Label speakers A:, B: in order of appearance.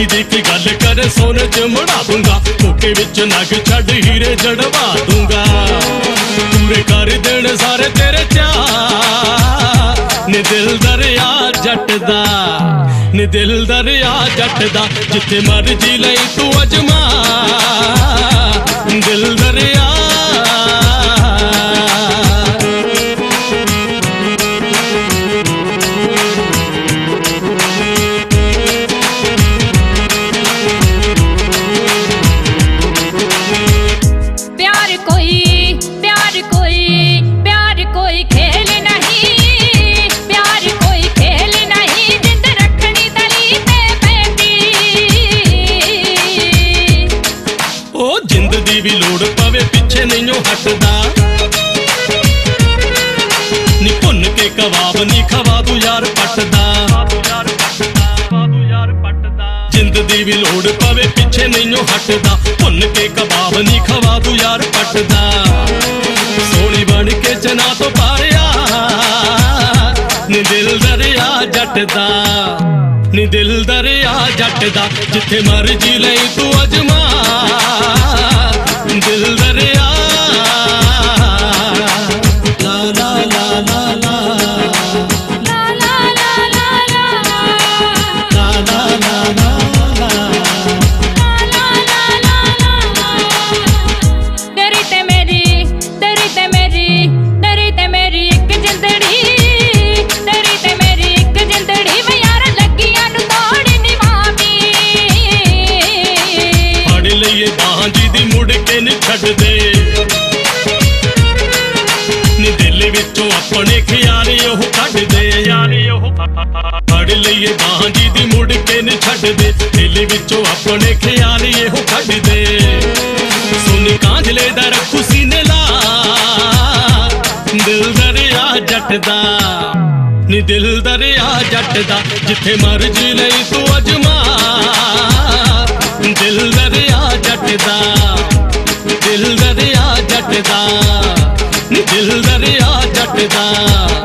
A: चांदी दी की गल करे सोने च मुड़ा दूंगा, धोखे विच नग छड़ हीरे जड़वा दूंगा। पूरे कर देने सारे तेरे चाह नी दिल दरिया जट दा, नी दिल दरिया जट दा। जिथे मर्जी लई तू अजमा दिल दरिया। जिंद दी भी लोड़ पवे पिछे नहीं हटदा, नी भुन के कबाब नी खवा तू यार पटदा। जिंद दी भी लोड़ पवे पिछे नहीं हटदा, भुन के कबाब नी खवा तू यार पटदा। सोनी बन के चना तो पारिया नी दिल दरिया जट दा, नी दिल दरिया जट दा। जिथे मर्जी लई तू अजमा दिल दरिया। ला ला ला ला ला ला ला ला ला ला ला ला ला ला।
B: तेरी ते मेरी एक जिंदड़ी, तेरी ते मेरी एक जिंदड़ी वे यार लगियां नू तोड़ नी मामी।
A: फड़ लईए बाहां जी दी मुड़ के नी छड्ड दे, नी दिल विचों अपने ख्याल ओह कढ दे। फड़ लईए बाहां जी दी मुड़ के नी छड्ड दे, दिल विचों अपने ख्याल ओह कढ दे। सुन कांझले दा रखू सीने ला दिल दरिया जट दा, नी दिल दरिया जट दा। जिथे मर्जी लई तू अजमा दिल दरिया जट दा, दिल दरिया जट दा, नी दिल दरिया जट दा।